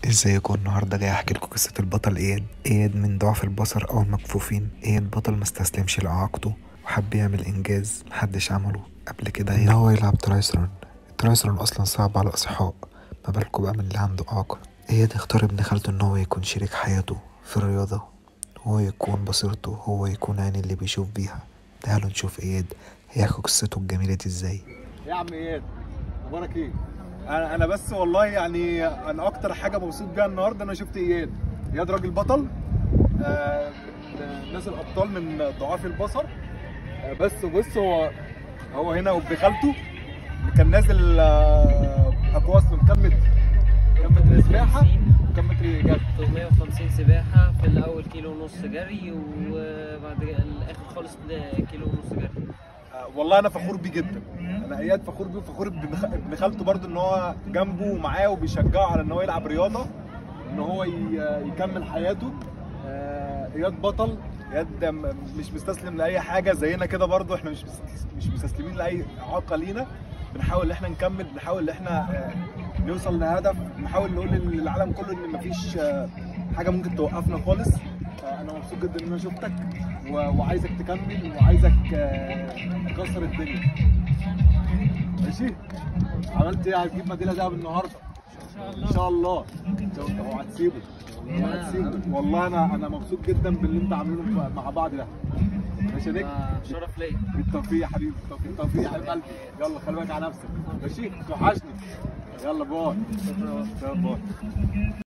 ازيكم؟ النهارده جاي احكي لكم قصه البطل اياد من ضعف البصر او المكفوفين. اياد بطل مستسلمش لاعاقته وحب يعمل انجاز محدش عمله قبل كده، ان هو يلعب ترايثلون. الترايثلون اصلا صعب على الاصحاء، ما بالكم بقى من اللي عنده اعاقه. اياد اختار ابن خالته ان هو يكون شريك حياته في الرياضه، هو يكون بصيرته، هو يكون عين اللي بيشوف بيها. تعالوا نشوف اياد هيحكي قصته الجميله دي ازاي. يا عم اياد، اخبارك ايه؟ انا بس والله يعني انا اكتر حاجه مبسوط بيها النهارده انا شفت اياد راجل بطل، من الناس الابطال من ضعاف البصر. بس بص، هو هنا وابن خالته اللي كان نازل اقوى اصلا. كم متر سباحه وكم متر جري؟ 350 سباحه في الاول، كيلو ونص جري، وبعد الاخر خالص كيلو ونص جري. والله انا فخور بيه جدا. انا اياد فخور بيه وفخور بابن خالته برضه، ان هو جنبه ومعاه وبيشجعه على ان هو يلعب رياضه، ان هو يكمل حياته. اياد بطل، اياد مش مستسلم لاي حاجه زينا كده برضه. احنا مش مستسلمين لاي اعاقه لينا. بنحاول ان احنا نكمل، بنحاول ان احنا نوصل لهدف، بنحاول نقول للعالم كله ان مفيش حاجه ممكن توقفنا خالص. انا مبسوط جدا ان انا شفتك وعايزك تكمل وعايزك تكسر الدنيا. ماشي؟ عملت ايه؟ هتجيب ميداليه دهب النهارده ان شاء الله. اوعى تسيبه، اوعى تسيبه. والله انا مبسوط جدا باللي انت عاملينه مع بعض ده. ماشي يا نجم؟ شرف ليا. بالتوفيق يا حبيبي، بالتوفيق يا حبيب قلبي. يلا خلي بالك على نفسك. ماشي؟ توحشني. يلا باي. باي.